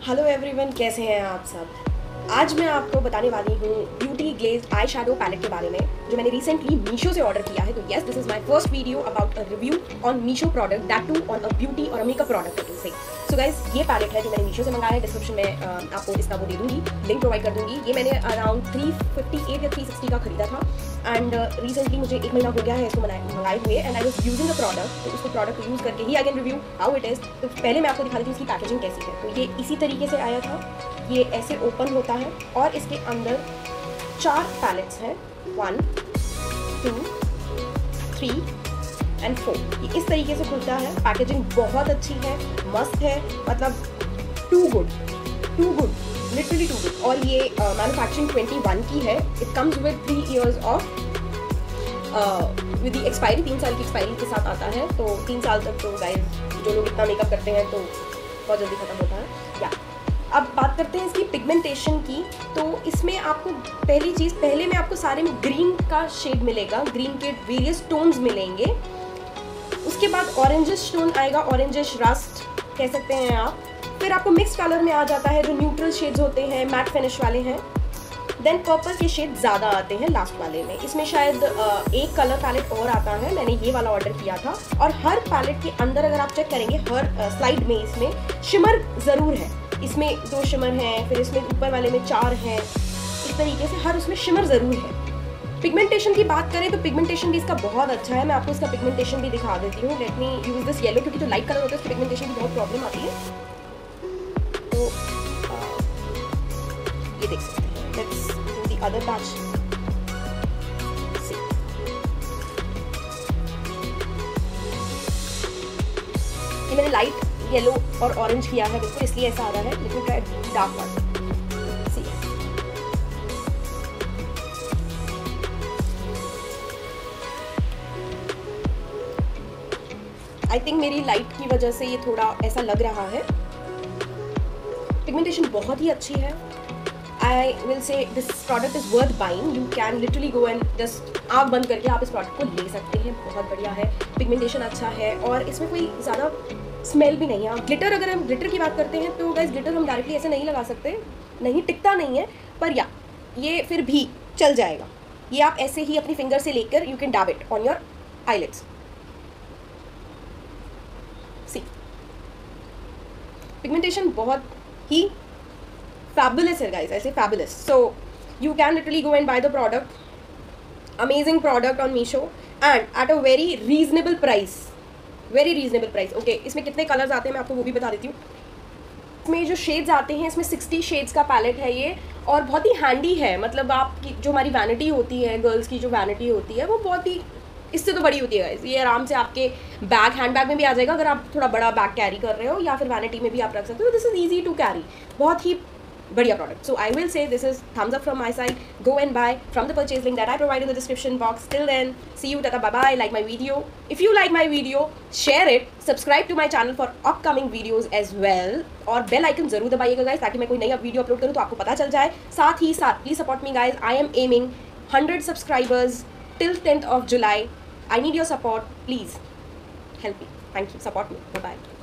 Hello everyone, कैसे हैं आप सब। आज मैं आपको बताने वाली हूँ beauty glazed eye shadow palette के बारे में, जो मैंने रिसेंटली मीशो से ऑर्डर किया है। तो yes, this is my first video about a review on Meesho product, that too on a beauty or a makeup product I से। सो गाइस, ये पैलेट है जो मैंने मीशो से मंगाया है। डिस्क्रिप्शन में आपको इसका वो दे दूँगी, लिंक प्रोवाइड कर दूँगी। ये मैंने अराउंड 358 या 360 का खरीदा था एंड रिसेंटली मुझे 1 महीना हो गया है इसको मंगाए हुए and I was using the product. तो उसको प्रोडक्ट को यूज़ करके ही I can review how it is. तो पहले मैं आपको दिखा देती हूँ इसकी पैकेजिंग कैसी है। तो ये इसी तरीके से आया था, ये ऐसे ओपन होता है और इसके अंदर 4 पैलेट्स हैं, 1 2 3 एंड 4। ये इस तरीके से खुलता है। पैकेजिंग बहुत अच्छी है, मस्त है, मतलब too good, literally too good. और ये मैन्युफैक्चरिंग 21 की है। It comes with 3 years of with the expiry, 3 साल की एक्सपायरी के साथ आता है। तो 3 साल तक तो गाइस जो लोग इतना मेकअप करते हैं तो बहुत जल्दी खत्म होता है। या अब बात करते हैं इसकी पिगमेंटेशन की। तो इसमें आपको पहले में आपको सारे में ग्रीन का शेड मिलेगा, ग्रीन के वेरियस टोन्स मिलेंगे। उसके बाद ऑरेंजिश टोन आएगा, ऑरेंजिश रस्ट कह सकते हैं आप। फिर आपको मिक्स कलर में आ जाता है, जो न्यूट्रल शेड्स होते हैं, मैट फिनिश वाले हैं। देन पर्पल के शेड ज़्यादा आते हैं लास्ट वाले में। इसमें शायद एक कलर पैलेट और आता है, मैंने ये वाला ऑर्डर किया था। और हर पैलेट के अंदर अगर आप चेक करेंगे, हर स्लाइड में इसमें शिमर ज़रूर है। इसमें 2 शिमर हैं, फिर इसमें ऊपर वाले में 4 हैं। इस तरीके से हर उसमें शिमर ज़रूर है। पिगमेंटेशन की बात करें तो पिगमेंटेशन भी इसका बहुत अच्छा है। मैं आपको इसका पिगमेंटेशन भी दिखा देती हूँ। Let me use this yellow, क्योंकि जो लाइट कलर होता है उसकी पिगमेंटेशन की बहुत प्रॉब्लम आती है। तो ये देख सकते हैं। Let's do the other patch. ये मैंने लाइट येलो और ऑरेंज किया है बिल्कुल, इसलिए ऐसा आ रहा है। लेकिन try dark one. I think मेरी लाइट की वजह से ये थोड़ा ऐसा लग रहा है। पिगमेंटेशन बहुत ही अच्छी है। I will say this product is worth buying. You can literally go and just आँख बंद करके आप इस प्रोडक्ट को ले सकते हैं। बहुत बढ़िया है, पिगमेंटेशन अच्छा है और इसमें कोई ज़्यादा स्मेल भी नहीं है। ग्लिटर, अगर हम ग्लिटर की बात करते हैं तो गाइस ग्लिटर हम डायरेक्टली ऐसे नहीं लगा सकते, नहीं टिकता नहीं है। पर या ये फिर भी चल जाएगा। ये आप ऐसे ही अपनी फिंगर से लेकर you can dab it on your eyelids. See, pigmentation बहुत ही फैबुलस है गाइस, ऐसे fabulous. So you can literally go and buy the product. Amazing product on Meesho and at a very reasonable price, very reasonable price. Okay, इसमें कितने colours आते हैं मैं आपको वो भी बता देती हूँ। इसमें जो शेड्स आते हैं, इसमें 60 शेड्स का पैलेट है ये। और बहुत ही हैंडी है, मतलब आपकी जो हमारी वैनिटी होती है, गर्ल्स की जो वैनिटी होती है, वो बहुत ही इससे तो बड़ी होती है गाइस। ये आराम से आपके हैंड बैग में भी आ जाएगा अगर आप थोड़ा बड़ा बैग कैरी कर रहे हो, या फिर वैनिटी में भी आप रख सकते हो। This is easy to carry, बहुत ही बढ़िया product. So I will say this is thumbs up from my side. Go and buy from the purchase link that I provide in the description box. Till then, see you, tata, bye bye. Like my video. If you like my video, share it. Subscribe to my channel for upcoming videos as well. और bell icon जरूर दबाइएगा guys, ताकि मैं कोई नई video upload करूँ तो आपको पता चल जाए। साथ ही साथ please support me guys. I am aiming 100 subscribers till 10th of July. I need your support. Please help me. Thank you. Support me. Bye bye.